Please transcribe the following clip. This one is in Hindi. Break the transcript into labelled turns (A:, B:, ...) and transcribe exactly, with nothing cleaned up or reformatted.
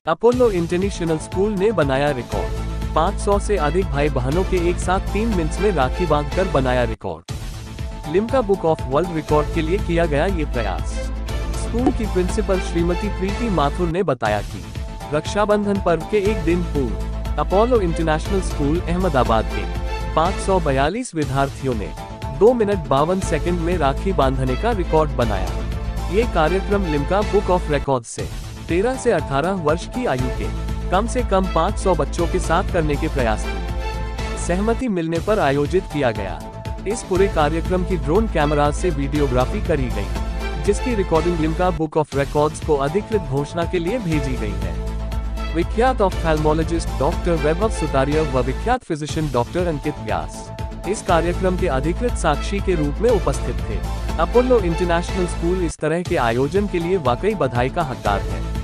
A: अपोलो इंटरनेशनल स्कूल ने बनाया रिकॉर्ड। पाँच सौ से अधिक भाई बहनों के एक साथ तीन मिनट में राखी बांधकर बनाया record. Limca book of world record के लिए किया गया ये प्रयास। स्कूल की प्रिंसिपल श्रीमती प्रीति माथुर ने बताया कि रक्षाबंधन पर्व के एक दिन पूर्व अपोलो इंटरनेशनल स्कूल अहमदाबाद के पाँच सौ बयालीस विद्यार्थियों ने दो मिनट बावन सेकंड में राखी बांधने का रिकॉर्ड बनाया। ये कार्यक्रम लिम्का बुक ऑफ रिकॉर्ड से तेरह से अठारह वर्ष की आयु के कम से कम पाँच सौ बच्चों के साथ करने के प्रयास की सहमति मिलने पर आयोजित किया गया। इस पूरे कार्यक्रम की ड्रोन कैमरा से वीडियोग्राफी करी गई, जिसकी recording Limca book of records को अधिकृत घोषणा के लिए भेजी गई है। विख्यात ऑफ्थेल्मोलॉजिस्ट डॉक्टर वैभव सुतारिया व विख्यात फिजिशियन डॉक्टर अंकित व्यास इस कार्यक्रम के अधिकृत साक्षी के रूप में उपस्थित थे। अपोलो इंटरनेशनल स्कूल इस तरह के आयोजन के लिए वाकई बधाई का हकदार है।